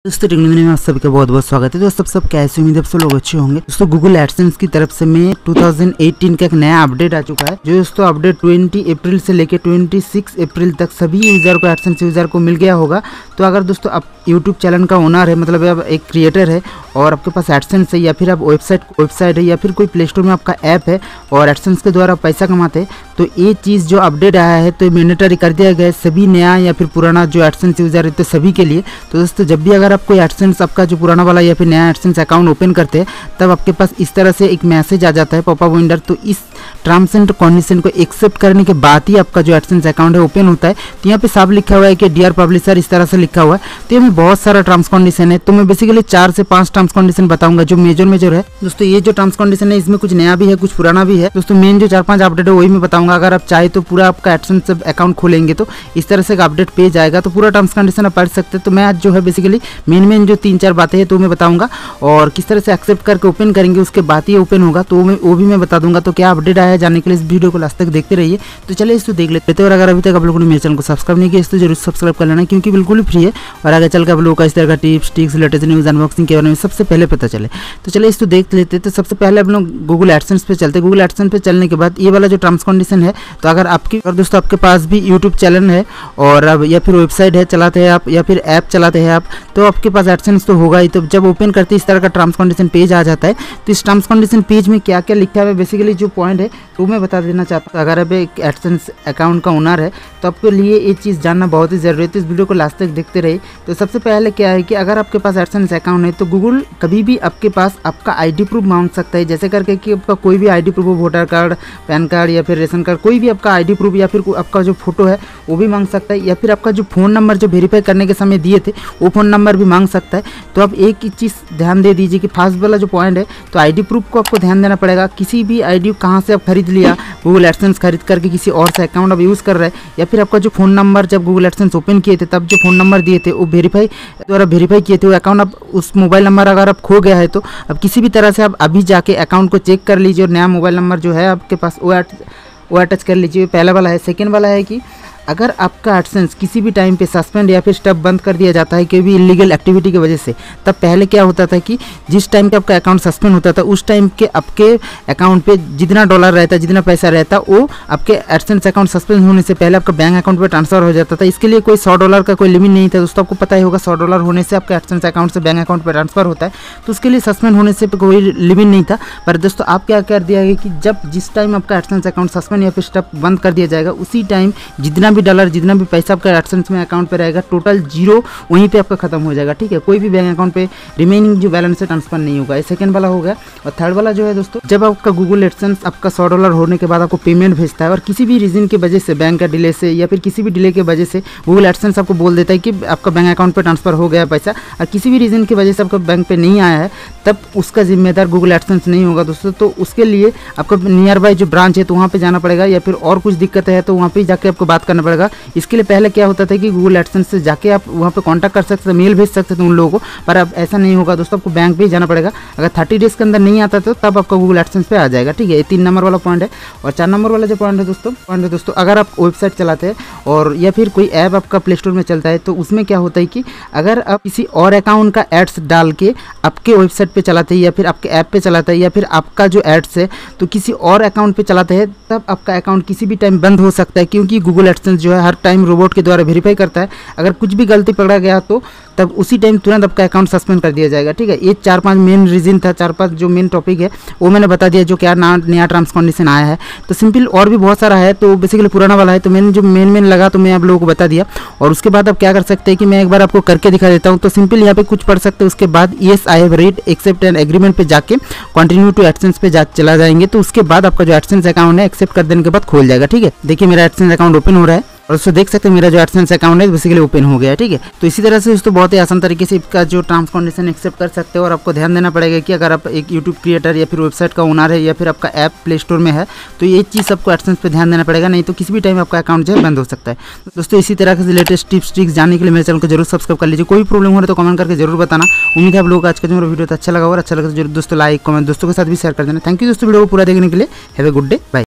दोस्तों टेक्नोलॉजी में आप सभी का बहुत बहुत स्वागत है। दोस्तों सब कैसे उम्मीद है आप सब लोग अच्छे होंगे। दोस्तों गूगल एडसेंस की तरफ से में 2018 का एक नया अपडेट आ चुका है, जो दोस्तों अपडेट 20 अप्रैल से लेकर 26 अप्रैल तक सभी यूज़र को एडसेंस यूज़र को मिल गया होगा। तो अगर दोस्तों आप यूट्यूब चैनल का ओनर है, मतलब आप एक क्रिएटर है और आपके पास एडसेंस है, या फिर आप वेबसाइट है, या फिर कोई प्ले स्टोर में आपका ऐप है और एडसेंस के द्वारा पैसा कमाते हैं, तो ये चीज़ जो अपडेट आया है तो मैंडेटरी कर दिया गया है सभी नया या फिर पुराना जो एडसेंस यूज़र है तो सभी के लिए। तो दोस्तों जब भी अगर आप कोई एडसेंस आपका जो पुराना वाला या फिर नया एडसेंस अकाउंट ओपन करते हैं, तब आपके पास इस तरह से एक मैसेज आ जाता है पॉपअप विंडो। तो इस टर्म्स एंड कंडीशन को एक्सेप्ट करने के बाद ही आपका जो एडसेंस अकाउंट है ओपन होता है। तो यहाँ पे साफ लिखा हुआ है कि डियर पब्लिशर, इस तरह से लिखा हुआ है। तो ये में बहुत सारा टर्म्स कंडीशन है, तो मैं बेसिकली 4 से 5 टर्म्स कंडीशन बताऊंगा जो मेजर है। दोस्तों ये जो टर्म्स कंडीशन है इसमें कुछ नया भी है, कुछ पुराना भी है। दोस्तों मेन जो 4-5 अपडेट है वही मैं बताऊंगा। अगर आप चाहे तो पूरा आपका एडसेंस अकाउंट खोलेंगे तो इस तरह से एक अपडेट पेज आएगा, तो पूरा टर्म्स कंडीशन आप पढ़ सकते हैं। तो मैं आज जो है बेसिकली मेन जो 3-4 बातें हैं तो मैं बताऊंगा, और किस तरह से एक्सेप्ट करके ओपन करेंगे उसके बाद ही ओपन होगा, तो वो भी मैं बता दूंगा। तो क्या अपडेट आया है जानने के लिए इस वीडियो को लास्ट तक देखते रहिए। तो चलिए इसको देख लेते हैं। और अगर अभी तक आप लोगों ने मेरे चैनल को सब्सक्राइब नहीं किया तो जरूर सब्सक्राइब कर लेना, क्योंकि बिल्कुल ही फ्री है और आगे चल के आप लोगों का इस तरह का tips tricks latest news unboxing के बारे में सबसे पहले पता चले। तो चलिए इसको देख लेते हैं। तो सबसे पहले आप लोग गूगल एडसेंस पे चलते हैं। गूगल एडसेंस पे चलने के बाद ये वाला जो टर्म्स कंडीशन है, तो अगर दोस्तों आपके पास भी यूट्यूब चैनल है और अब या फिर वेबसाइट है चलाते हैं आप, या फिर ऐप चलाते हैं आप, तो आपके पास एडसेंस तो होगा ही। तो जब ओपन करते इस तरह का टर्म्स कंडीशन पेज आ जाता है। तो इस टर्म्स कंडीशन पेज में क्या क्या लिखा है बेसिकली जो पॉइंट है वो मैं बता देना चाहता हूँ। अगर आप एक एडसेंस अकाउंट का ओनर है तो आपके लिए ये चीज़ जानना बहुत ही ज़रूरी है, तो इस वीडियो को लास्ट तक देखते रहिए। तो सबसे पहले क्या है कि अगर आपके पास एडसेंस अकाउंट है तो गूगल कभी भी आपके पास आपका आईडी प्रूफ मांग सकता है, जैसे करके कि आपका कोई भी ID proof, voter card, PAN card या फिर रेशन कार्ड, कोई भी आपका आईडी प्रूफ या फिर आपका जो फोटो है वो भी मांग सकता है, या फिर आपका जो फ़ोन नंबर जो वेरीफाई करने के समय दिए थे वो फ़ोन नंबर भी मांग सकता है। तो आप एक ही चीज़ ध्यान दे दीजिए कि फर्स्ट वाला जो पॉइंट है, तो आईडी प्रूफ को आपको ध्यान देना पड़ेगा। किसी भी आईडी कहाँ से आप खरीद लिया, गूगल एडसेंस खरीद करके किसी और से अकाउंट आप यूज़ कर रहे हैं, या फिर आपका जो फ़ोन नंबर जब गूगल एडसेंस ओपन किए थे तब जो फ़ोन नंबर दिए थे वो वेरीफाई किए थे वो अकाउंट, आप उस मोबाइल नंबर अगर आप खो गया है तो अब किसी भी तरह से आप अभी जाके अकाउंट को चेक कर लीजिए और नया मोबाइल नंबर जो है आपके पास वो अटैच कर लीजिए। पहला वाला है। सेकेंड वाला है कि अगर आपका एडसेंस किसी भी टाइम पे सस्पेंड या फिर स्टॉप बंद कर दिया जाता है कोई भी इलीगल एक्टिविटी की वजह से, तब पहले क्या होता था कि जिस टाइम पे आपका अकाउंट सस्पेंड होता था उस टाइम के आपके अकाउंट पे जितना डॉलर रहता, जितना पैसा रहता, वो आपके एडसेंस अकाउंट सस्पेंड होने से पहले आपका बैंक अकाउंट पे ट्रांसफर हो जाता था। इसके लिए कोई $100 का कोई लिमिट नहीं था। दोस्तों आपको पता ही होगा $100 होने से आपका एडसेंस अकाउंट से बैंक अकाउंट पर ट्रांसफर होता है, तो उसके लिए सस्पेंड होने से कोई लिमिट नहीं था। पर दोस्तों आप क्या कर दिया है कि जब जिस टाइम आपका एडसेंस अकाउंट सस्पेंड या फिर स्टॉप बंद कर दिया जाएगा, उसी टाइम जितना भी डॉलर, जितना भी पैसा आपका एडसेंस में अकाउंट पे रहेगा, टोटल जीरो वहीं पे आपका खत्म हो जाएगा। ठीक है, कोई भी बैंक अकाउंट पे रिमेनिंग जो बैलेंस है ट्रांसफर नहीं होगा। ये सेकंड वाला हो गया। और थर्ड वाला जो है दोस्तों, जब आपका गूगल एडसेंस आपका $100 होने के बाद आपको पेमेंट भेजता है और किसी भी रीजन की वजह से, बैंक का डिले से या फिर किसी भी डिले की वजह से गूगल एडसेंस आपको बोल देता है कि आपका बैंक अकाउंट पर ट्रांसफर हो गया पैसा, और किसी भी रीजन की वजह से आपका बैंक पे नहीं आया है, तब उसका जिम्मेदार गूगल एडसेंस नहीं होगा दोस्तों। तो उसके लिए आपको नियर बाय जो ब्रांच है तो वहाँ पे जाना पड़ेगा, या फिर और कुछ दिक्कत है तो वहाँ पे जाके आपको बात करना पड़ेगा। इसके लिए पहले क्या होता था कि गूगल एडसेंस से जाके आप वहाँ पे कांटेक्ट कर सकते थे, मेल भेज सकते थे उन लोगों को, पर अब ऐसा नहीं होगा दोस्तों। आपको बैंक पे ही जाना पड़ेगा। अगर 30 डेज के अंदर नहीं आता तो तब आपका गूगल एडसेंस पे आ जाएगा। ठीक है, ये 3 नंबर वाला पॉइंट है। और 4 नंबर वाला जो पॉइंट है दोस्तों, अगर आप वेबसाइट चलाते हैं और या फिर कोई ऐप आपका प्ले स्टोर में चलता है, तो उसमें क्या होता है कि अगर आप किसी और अकाउंट का एड्स डाल के आपके वेबसाइट पे चलाते हैं या फिर आपके ऐप पे चलाते हैं, या फिर आपका जो एड्स है तो किसी और अकाउंट पे चलाते हैं, तब आपका अकाउंट किसी भी टाइम बंद हो सकता है, क्योंकि गूगल एडसेंस जो है हर टाइम रोबोट के द्वारा वेरीफाई करता है। अगर कुछ भी गलती पकड़ा गया तो तब उसी टाइम तुरंत आपका अकाउंट सस्पेंड कर दिया जाएगा। ठीक है, ये 4-5 मेन रीजन था, 4-5 जो मेन टॉपिक है वो मैंने बता दिया, जो क्या नया टर्म्स कंडीशन आया है। तो सिंपल और भी बहुत सारा है, तो बेसिकली पुराना वाला है, तो मैंने जो मेन लगा तो मैं आप लोगों को बता दिया। और उसके बाद आप क्या कर सकते हैं कि मैं एक बार आपको करके दिखा देता हूँ। तो सिंपल यहाँ पे कुछ पढ़ सकते हैं, उसके बाद yes I have read accept and agreement पे जाके कंटिन्यू टू एडसेंस पे चला जाएंगे, तो उसके बाद आपका जो एडसेंस अकाउंट है एक्सेप्ट कर देने के बाद खोल जाएगा। ठीक है, देखिए मेरा एडसेंस अकाउंट ओपन हो रहा है और उसको देख सकते हैं मेरा जो एडसेंस अकाउंट है बेसिकली ओपन हो गया है। ठीक है, तो इसी तरह से दोस्तों बहुत ही आसान तरीके से इसका जो टर्म्स कंडीशन एक्सेप्ट कर सकते हो। और आपको ध्यान देना पड़ेगा कि अगर आप एक यूट्यूब क्रिएटर या फिर वेबसाइट का ओनर है या फिर आपका ऐप प्ले स्टोर में है, तो ये चीज़ आपको एडसेंस पे ध्यान देना पड़ेगा, नहीं तो किसी भी टाइम आपका अकाउंट जो है बंद हो सकता है। तो दोस्तों इसी तरह के लेटेस्ट टिप्स ट्रिक्स जानने के लिए मेरे चैनल को जरूर सब्सक्राइब कर लीजिए। कोई प्रॉब्लम हो रहा है तो कमेंट करके जरूर बताना। उम्मीद है आप लोगों को आज का जो मेरा वीडियो अच्छा लगा, और अच्छा लगा तो जरूर दोस्तों लाइक कमेंट दोस्तों के साथ भी शेयर कर देना। थैंक यू दोस्तों वीडियो को पूरा देखने के लिए। Have a good day, bye.